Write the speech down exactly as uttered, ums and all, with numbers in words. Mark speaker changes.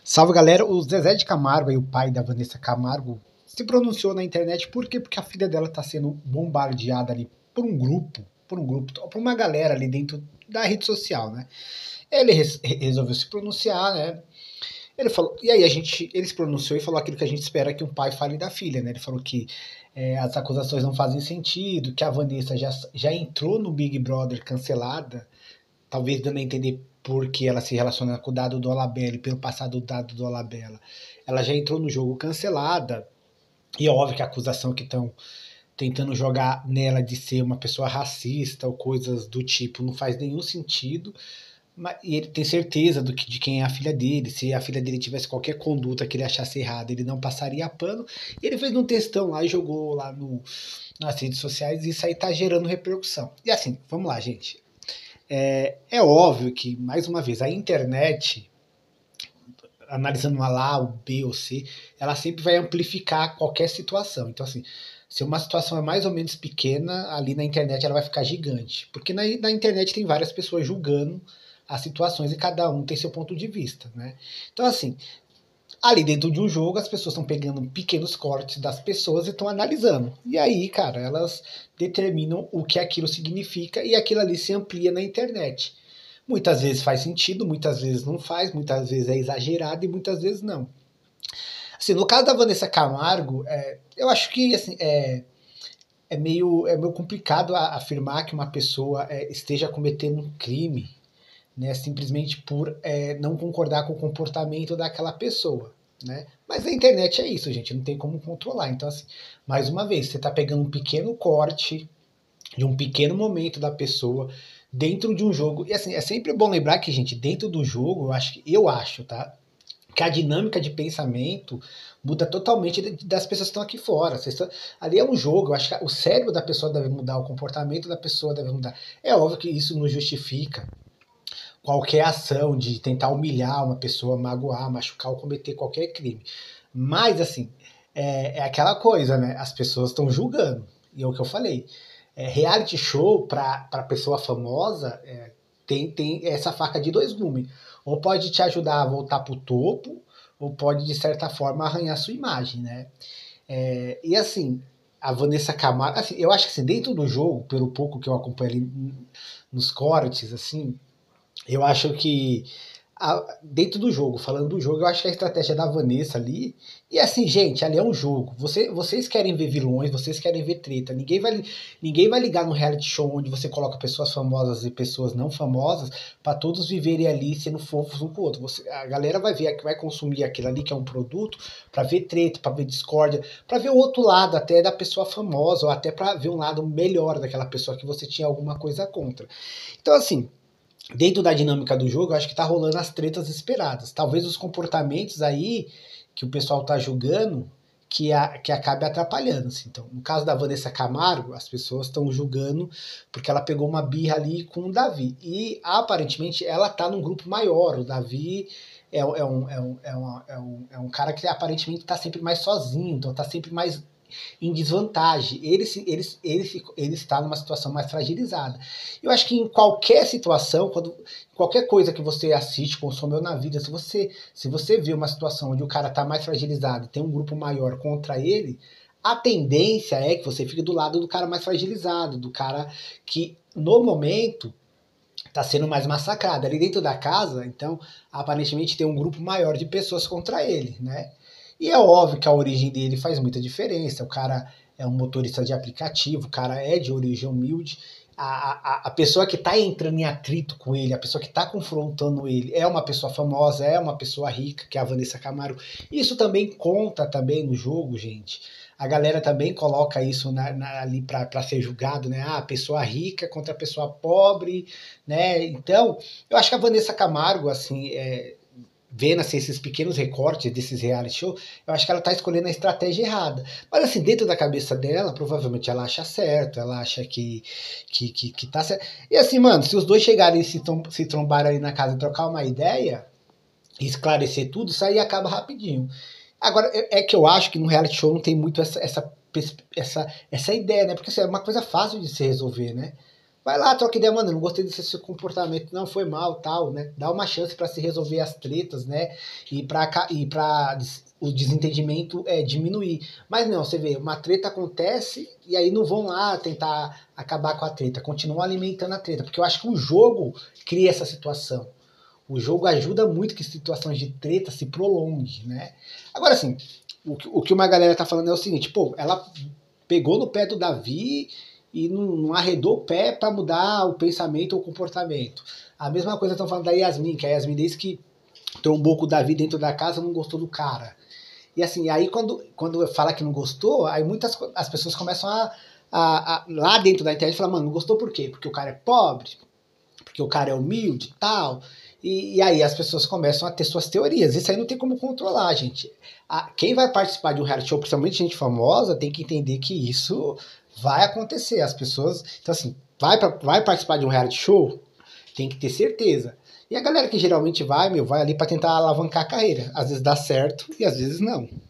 Speaker 1: Salve, galera. O Zezé de Camargo, aí, o pai da Vanessa Camargo, se pronunciou na internet. Por quê? Porque a filha dela tá sendo bombardeada ali por um grupo, por um grupo, por uma galera ali dentro da rede social, né? Ele res- resolveu se pronunciar, né? Ele falou, e aí a gente, ele se pronunciou e falou aquilo que a gente espera que um pai fale da filha, né? Ele falou que é, as acusações não fazem sentido, que a Vanessa já, já entrou no Big Brother cancelada, talvez dando a entender porque ela se relaciona com o dado do Dolabella e pelo passado do dado do Dolabella. Ela já entrou no jogo cancelada, e é óbvio que a acusação que estão tentando jogar nela de ser uma pessoa racista ou coisas do tipo não faz nenhum sentido. Mas, e ele tem certeza do que, de quem é a filha dele. Se a filha dele tivesse qualquer conduta que ele achasse errada, ele não passaria pano. E ele fez um textão lá e jogou lá no, nas redes sociais, e isso aí tá gerando repercussão. E assim, vamos lá, gente. É, é óbvio que, mais uma vez, a internet, analisando uma lá, o B ou C, ela sempre vai amplificar qualquer situação. Então, assim, se uma situação é mais ou menos pequena, ali na internet ela vai ficar gigante. Porque na, na internet tem várias pessoas julgando as situações e cada um tem seu ponto de vista, né? Então, assim, ali dentro de um jogo, as pessoas estão pegando pequenos cortes das pessoas e estão analisando. E aí, cara, elas determinam o que aquilo significa e aquilo ali se amplia na internet. Muitas vezes faz sentido, muitas vezes não faz, muitas vezes é exagerado e muitas vezes não. Assim, no caso da Vanessa Camargo, é, eu acho que assim, é, é, meio, é meio complicado a, afirmar que uma pessoa é, esteja cometendo um crime, né, simplesmente por é, não concordar com o comportamento daquela pessoa, né? Mas a internet é isso, gente, não tem como controlar. Então, assim, mais uma vez, você está pegando um pequeno corte de um pequeno momento da pessoa dentro de um jogo. E assim, é sempre bom lembrar que, gente, dentro do jogo, eu acho que eu acho, tá? Que a dinâmica de pensamento muda totalmente das pessoas que estão aqui fora. Estão, ali é um jogo, eu acho que o cérebro da pessoa deve mudar, o comportamento da pessoa deve mudar. É óbvio que isso não justifica qualquer ação de tentar humilhar uma pessoa, magoar, machucar ou cometer qualquer crime. Mas, assim, é, é aquela coisa, né? As pessoas estão julgando. E é o que eu falei. É, reality show, para pessoa famosa, é, tem, tem essa faca de dois gumes. Ou pode te ajudar a voltar pro topo, ou pode, de certa forma, arranhar sua imagem, né? É, e, assim, a Vanessa Camargo... Assim, eu acho que, assim, dentro do jogo, pelo pouco que eu acompanho ali nos cortes, assim, eu acho que a- dentro do jogo, falando do jogo, eu acho que a estratégia da Vanessa ali. E assim, gente, ali é um jogo. Você, vocês querem ver vilões, vocês querem ver treta. Ninguém vai, ninguém vai ligar no reality show onde você coloca pessoas famosas e pessoas não famosas para todos viverem ali sendo fofos um com o outro. Você, a galera vai ver, vai consumir aquilo ali que é um produto para ver treta, para ver discórdia, para ver o outro lado até da pessoa famosa, ou até para ver um lado melhor daquela pessoa que você tinha alguma coisa contra. Então, assim, dentro da dinâmica do jogo, eu acho que tá rolando as tretas esperadas. Talvez os comportamentos aí que o pessoal tá julgando que, a, que acabe atrapalhando. Assim. Então, no caso da Vanessa Camargo, as pessoas estão julgando porque ela pegou uma birra ali com o Davi. E aparentemente ela tá num grupo maior. O Davi é, é, um, é, um, é, uma, é, um, é um cara que aparentemente tá sempre mais sozinho, então tá sempre mais em desvantagem. Ele, ele, ele, ele está numa situação mais fragilizada. Eu acho que em qualquer situação, quando qualquer coisa que você assiste, consome na vida, se você, se você vê uma situação onde o cara está mais fragilizado e tem um grupo maior contra ele, a tendência é que você fique do lado do cara mais fragilizado, do cara que, no momento, está sendo mais massacrado. Ali dentro da casa, então, aparentemente tem um grupo maior de pessoas contra ele, né? E é óbvio que a origem dele faz muita diferença. O cara é um motorista de aplicativo, o cara é de origem humilde. A, a, a pessoa que está entrando em atrito com ele, a pessoa que está confrontando ele, é uma pessoa famosa, é uma pessoa rica, que é a Vanessa Camargo. Isso também conta também no jogo, gente. A galera também coloca isso na, na, ali para ser julgado, né? Ah, pessoa rica contra a pessoa pobre, né? Então, eu acho que a Vanessa Camargo, assim, é, vendo assim, esses pequenos recortes desses reality show, eu acho que ela tá escolhendo a estratégia errada. Mas assim, dentro da cabeça dela, provavelmente ela acha certo, ela acha que, que, que, que tá certo. E assim, mano, se os dois chegarem e se, se trombarem ali na casa e trocar uma ideia, esclarecer tudo, isso aí acaba rapidinho. Agora, é que eu acho que no reality show não tem muito essa, essa, essa, essa ideia, né? Porque assim, é uma coisa fácil de se resolver, né? vai lá, troca ideia, mano, não gostei desse seu comportamento, não, foi mal, tal, né? Dá uma chance para se resolver as tretas, né? E para e para o desentendimento é, diminuir. Mas não, você vê, uma treta acontece e aí não vão lá tentar acabar com a treta, continuam alimentando a treta, porque eu acho que o jogo cria essa situação. O jogo ajuda muito que situações de treta se prolonguem, né? Agora, assim, o que, o que uma galera tá falando é o seguinte, pô, ela pegou no pé do Davi e não, não arredou o pé para mudar o pensamento ou o comportamento. A mesma coisa estão falando da Yasmin, que a Yasmin desde que trombou com o Davi dentro da casa não gostou do cara. E assim, aí quando, quando fala que não gostou, aí muitas as pessoas começam a, a, a lá dentro da internet falar, mano, não gostou por quê? Porque o cara é pobre, porque o cara é humilde e tal. E, e aí as pessoas começam a ter suas teorias. Isso aí não tem como controlar, gente. A, quem vai participar de um reality show, principalmente gente famosa, tem que entender que isso vai acontecer. As pessoas. Então, assim, vai, pra, vai participar de um reality show, tem que ter certeza. E a galera que geralmente vai, meu, vai ali pra tentar alavancar a carreira. Às vezes dá certo e às vezes não.